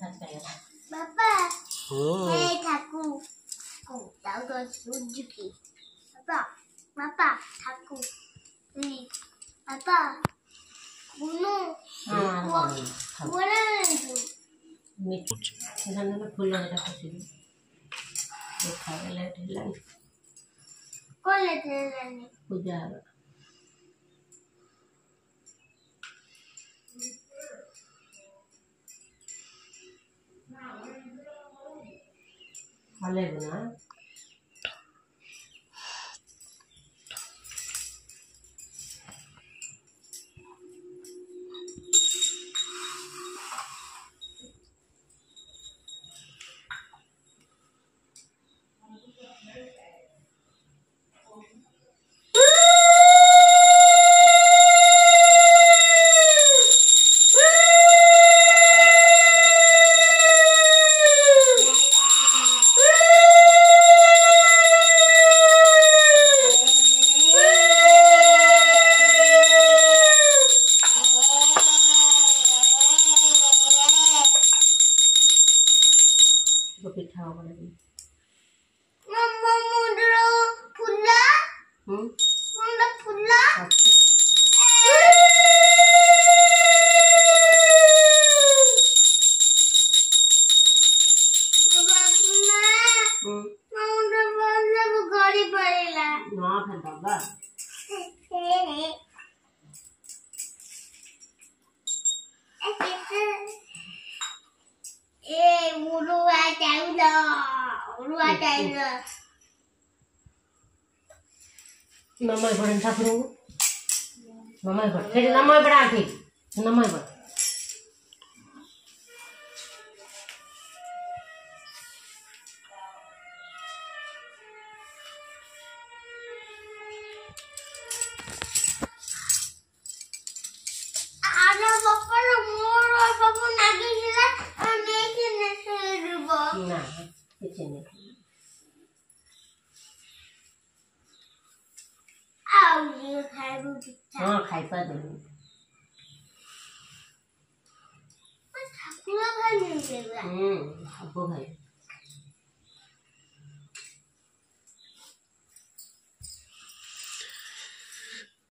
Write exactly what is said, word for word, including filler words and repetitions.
Papa. Hey, Taku. Oh, that was Suzuki. Papa. Papa. Taku. Please. Papa. Munu. What are you? Meat. This is not full of possible. Dekha let life. Call it Puja. Malaya. Pitha होगा नहीं। मम्मा मुंडा फुल्ला? हम्म? मुंडा फुल्ला? बाबा हम्म? मुंडा बोलने वो गाड़ी पड़ेगा। ना फिर बाबा। Eh, munu aja udah, munu aja udah. Nama ibu dan sapru, nama ibu. Jadi nama ibu berarti, nama ibu. Ada bapak Mora, bapak nagi gila, mesin nasi rubah. Nah, ini. Aaji khai roti. हाँ खाई पा दे। ठाकुर भाई नहीं देगा। हम्म, अब भाई।